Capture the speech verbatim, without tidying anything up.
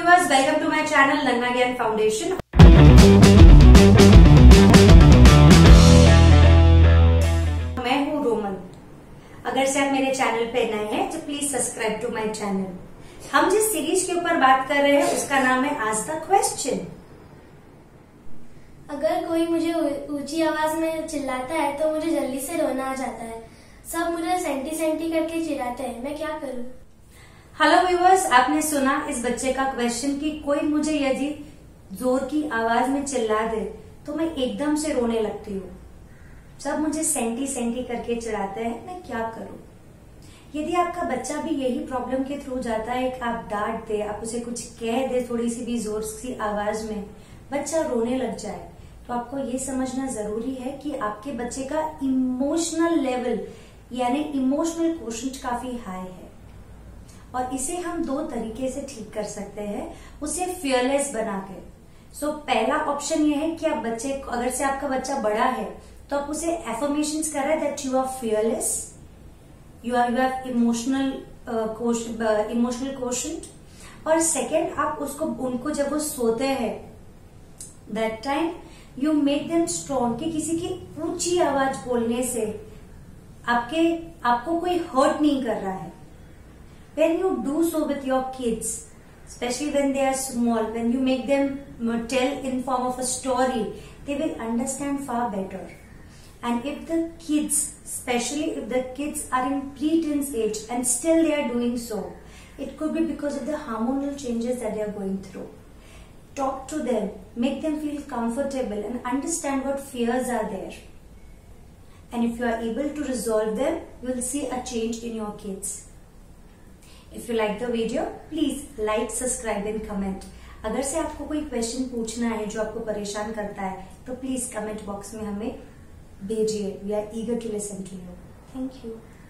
Viewers, welcome to my channel learn again foundation. मैं हूँ Roman. अगर से आप मेरे चैनल पे नए हैं तो please subscribe to my channel. हम जिस सीरीज के ऊपर बात कर रहे हैं उसका नाम है आज द क्वेश्चन। अगर कोई मुझे ऊंची आवाज में चिल्लाता है तो मुझे जल्दी से रोना आ जाता है। सब मुझे सेंटी सेंटी करके चिढ़ाते हैं, मैं क्या करूं? हेलो व्यूअर्स, आपने सुना इस बच्चे का क्वेश्चन कि कोई मुझे यदि जोर की आवाज में चिल्ला दे तो मैं एकदम से रोने लगती हूँ। सब मुझे सेंटी सेंटी करके चिढ़ाते हैं, मैं क्या करूं? यदि आपका बच्चा भी यही प्रॉब्लम के थ्रू जाता है कि आप डांट दे, आप उसे कुछ कह दे थोड़ी सी भी जोर सी आवाज में, बच्चा रोने लग जाए, तो आपको ये समझना जरूरी है कि आपके बच्चे का इमोशनल लेवल यानी इमोशनल क्वोशेंट काफी हाई है और इसे हम दो तरीके से ठीक कर सकते हैं, उसे फियरलेस बना के। सो so, पहला ऑप्शन ये है कि आप बच्चे, अगर से आपका बच्चा बड़ा है तो आप उसे एफर्मेशंस कर रहे हैं that you are fearless, you are you have emotional emotional quotient. और सेकेंड, आप उसको उनको जब वो सोते हैं that time you make them strong कि किसी की ऊंची आवाज बोलने से आपके आपको कोई हर्ट नहीं कर रहा है। When you do so with your kids, especially when they are small, when you make them tell in form of a story, they will understand far better. And if the kids, especially if the kids are in preteens age and still they are doing so, it could be because of the hormonal changes that they are going through. Talk to them, make them feel comfortable and understand what fears are there. And if you are able to resolve them, you will see a change in your kids. If you like the video, please like, subscribe and comment. अगर से आपको कोई question पूछना है जो आपको परेशान करता है तो प्लीज कमेंट बॉक्स में हमें भेजिए। We are eager to listen to you. Thank you.